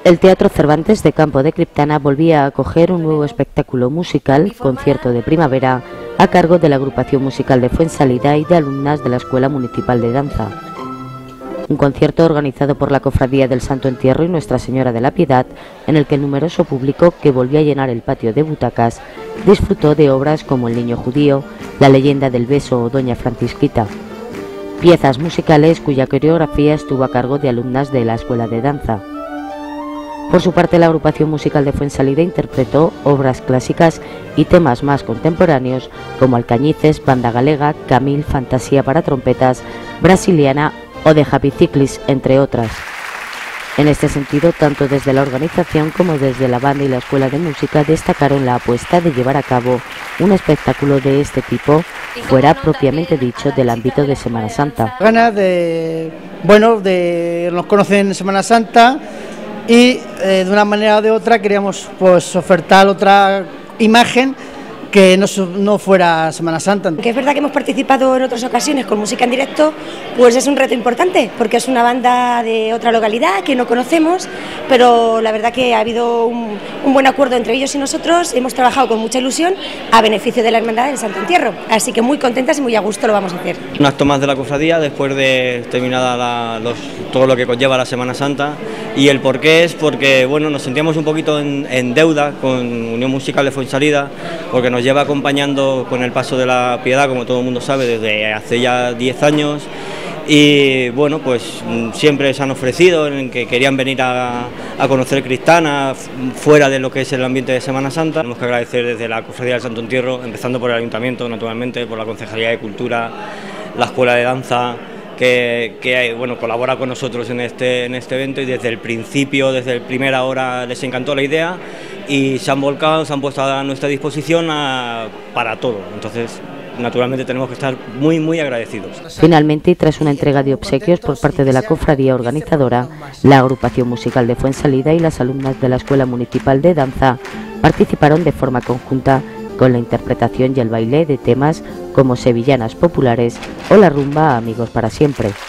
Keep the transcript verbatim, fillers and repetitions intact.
El Teatro Cervantes de Campo de Criptana volvía a acoger un nuevo espectáculo musical, Concierto de Primavera, a cargo de la agrupación musical de Fuensalida y de alumnas de la Escuela Municipal de Danza. Un concierto organizado por la Cofradía del Santo Entierro y Nuestra Señora de la Piedad, en el que el numeroso público que volvió a llenar el patio de butacas disfrutó de obras como El Niño Judío, La Leyenda del Beso o Doña Francisquita. Piezas musicales cuya coreografía estuvo a cargo de alumnas de la Escuela de Danza. Por su parte, la agrupación musical de Fuensalida interpretó obras clásicas y temas más contemporáneos como Alcañices, Banda Galega, Camil, Fantasía para trompetas, Brasiliana o de Happy Cyclist, entre otras. En este sentido, tanto desde la organización como desde la banda y la Escuela de Música destacaron la apuesta de llevar a cabo un espectáculo de este tipo fuera propiamente dicho del ámbito de Semana Santa. Ganas de, bueno, de nos conocen en Semana Santa y eh, de una manera o de otra queríamos pues ofertar otra imagen que no, no fuera Semana Santa. Que es verdad que hemos participado en otras ocasiones con música en directo, pues es un reto importante, porque es una banda de otra localidad que no conocemos, pero la verdad que ha habido un, un buen acuerdo entre ellos y nosotros, hemos trabajado con mucha ilusión a beneficio de la Hermandad del Santo Entierro, así que muy contentas y muy a gusto lo vamos a hacer. Un acto más de la cofradía después de terminada la, los, todo lo que conlleva la Semana Santa, y el porqué es porque bueno, nos sentíamos un poquito en, en deuda con Unión Musical de Fuensalida, porque nos lleva acompañando con el paso de la Piedad, como todo el mundo sabe, desde hace ya diez años, y bueno, pues siempre se han ofrecido en que querían venir a, a conocer Criptana fuera de lo que es el ambiente de Semana Santa. Tenemos que agradecer desde la Cofradía del Santo Entierro, empezando por el Ayuntamiento, naturalmente, por la Concejalía de Cultura, la Escuela de Danza, que, que bueno, colabora con nosotros en este, en este evento, y desde el principio, desde la primera hora les encantó la idea y se han volcado, se han puesto a nuestra disposición a, para todo. Entonces, naturalmente tenemos que estar muy muy agradecidos. Finalmente, y tras una entrega de obsequios por parte de la cofradía organizadora, la agrupación musical de Fuensalida y las alumnas de la Escuela Municipal de Danza participaron de forma conjunta con la interpretación y el baile de temas como Sevillanas Populares o la rumba Amigos para Siempre.